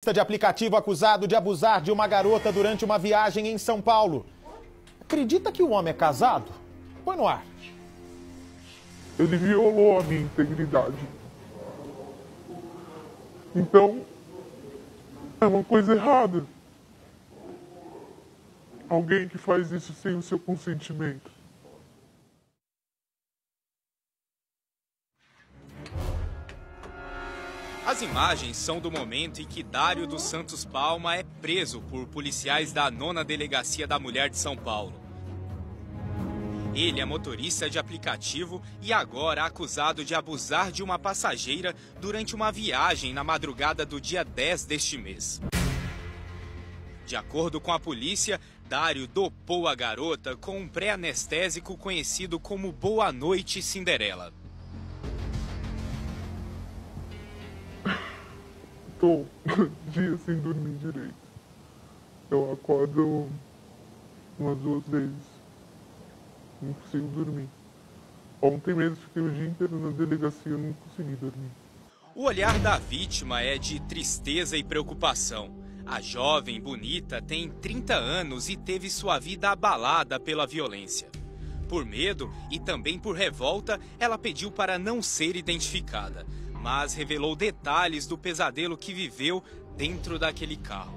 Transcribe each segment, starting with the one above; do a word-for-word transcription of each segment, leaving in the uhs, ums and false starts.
De aplicativo acusado de abusar de uma garota durante uma viagem em São Paulo. Acredita que o homem é casado? Põe no ar. Ele violou a minha integridade. Então, é uma coisa errada. Alguém que faz isso sem o seu consentimento. As imagens são do momento em que Dário dos Santos Palma é preso por policiais da nona Delegacia da Mulher de São Paulo. Ele é motorista de aplicativo e agora acusado de abusar de uma passageira durante uma viagem na madrugada do dia dez deste mês. De acordo com a polícia, Dário dopou a garota com um pré-anestésico conhecido como Boa Noite Cinderela. Estou dias sem dormir direito. Eu acordo umas duas vezes. Não consigo dormir. Ontem mesmo fiquei o dia inteiro na delegacia e não consegui dormir. O olhar da vítima é de tristeza e preocupação. A jovem bonita tem trinta anos e teve sua vida abalada pela violência. Por medo e também por revolta, ela pediu para não ser identificada, mas revelou detalhes do pesadelo que viveu dentro daquele carro.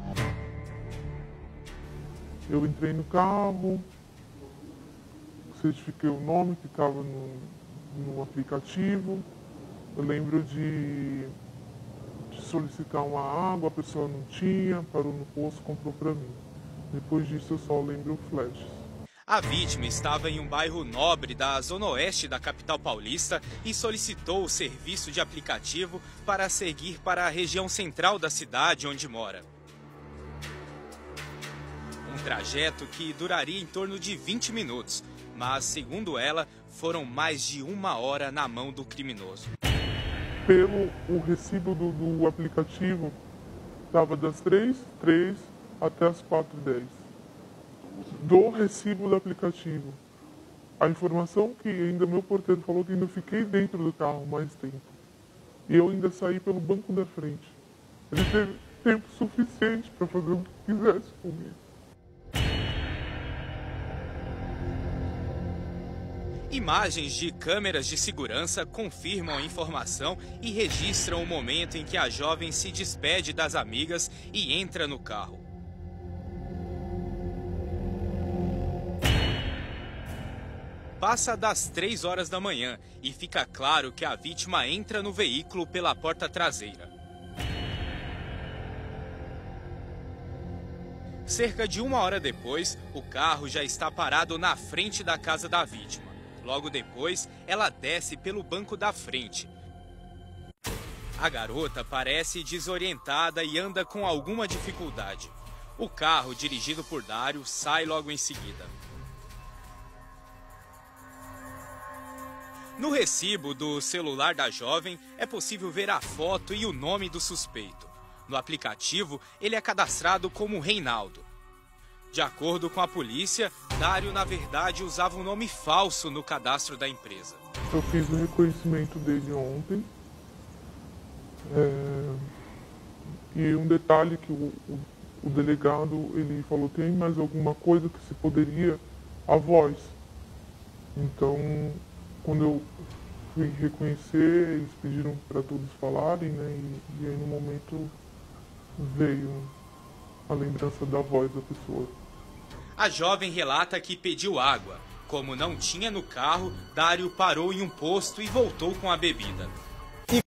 Eu entrei no carro, certifiquei o nome que estava no, no aplicativo. Eu lembro de, de solicitar uma água, a pessoa não tinha, parou no posto, comprou para mim. Depois disso eu só lembro flashes. A vítima estava em um bairro nobre da zona oeste da capital paulista e solicitou o serviço de aplicativo para seguir para a região central da cidade onde mora. Um trajeto que duraria em torno de vinte minutos, mas, segundo ela, foram mais de uma hora na mão do criminoso. Pelo o recibo do, do aplicativo, estava das três, três até as quatro e dez. Do recibo do aplicativo. A informação que ainda meu porteiro falou que ainda fiquei dentro do carro mais tempo. E eu ainda saí pelo banco da frente. Ele teve tempo suficiente para fazer o que quisesse comigo. Imagens de câmeras de segurança confirmam a informação e registram o momento em que a jovem se despede das amigas e entra no carro. Passa das três horas da manhã e fica claro que a vítima entra no veículo pela porta traseira. Cerca de uma hora depois, o carro já está parado na frente da casa da vítima. Logo depois, ela desce pelo banco da frente. A garota parece desorientada e anda com alguma dificuldade. O carro, dirigido por Dário, sai logo em seguida. No recibo do celular da jovem, é possível ver a foto e o nome do suspeito. No aplicativo, ele é cadastrado como Reinaldo. De acordo com a polícia, Dário, na verdade, usava um nome falso no cadastro da empresa. Eu fiz o reconhecimento dele ontem. É... E um detalhe que o, o, o delegado ele falou, tem mais alguma coisa que se poderia? A voz. Então, quando eu fui reconhecer, eles pediram para todos falarem, né? E, e aí no momento veio a lembrança da voz da pessoa. A jovem relata que pediu água. Como não tinha no carro, Dário parou em um posto e voltou com a bebida.